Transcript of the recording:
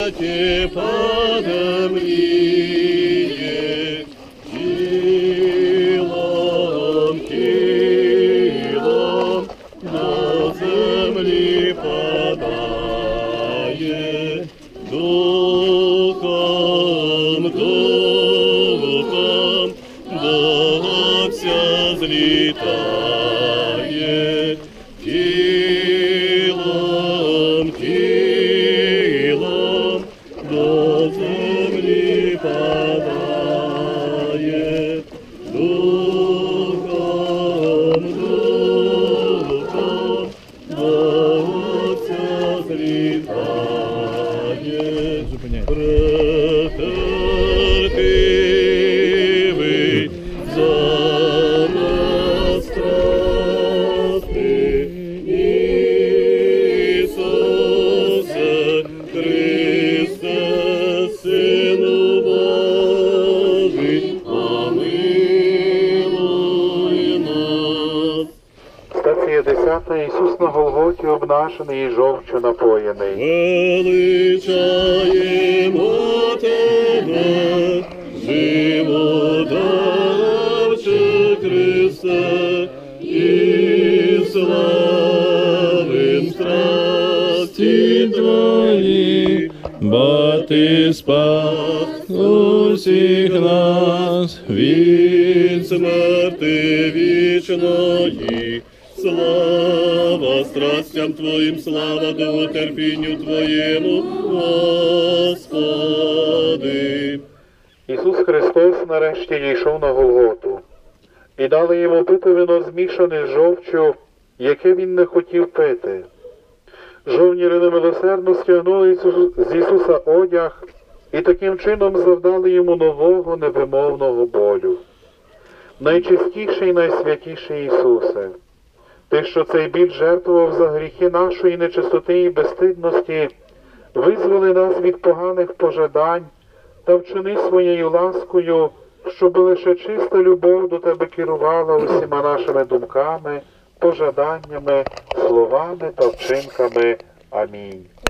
Падемліє, тілом, тілом до землі падає, духом, духом до Отця злітає, тілом, тілом до землі падає, духом, духом до Отця злітає. Претерпівий за нас страсти, Ісусе Христе, Сину Божий, помилуй нас. Стація 10. Ісус на Голготі обнажений і жовчю напоєний. Величаємо Тебе, живодавче Христе, і славим страсті Твої, бо Ти спас усіх нас від смерти вічної. Слава страстям Твоїм, слава довготерпінню Твоєму, Господи. Ісус Христос нарешті дійшов на Голготу. І дали йому пити вино змішане з жовчю, яке він не хотів пити. Жовніри немилосердно стягнули з Ісуса одяг і таким чином завдали йому нового невимовного болю. Найчистіший і найсвятіший Ісусе, Ти, що цей біль жертвував за гріхи нашої нечистоти і безстидності, визволи нас від поганих пожадань та вчини своєю ласкою, щоб лише чиста любов до Тебе керувала усіма нашими думками, пожаданнями, словами та вчинками. Амінь.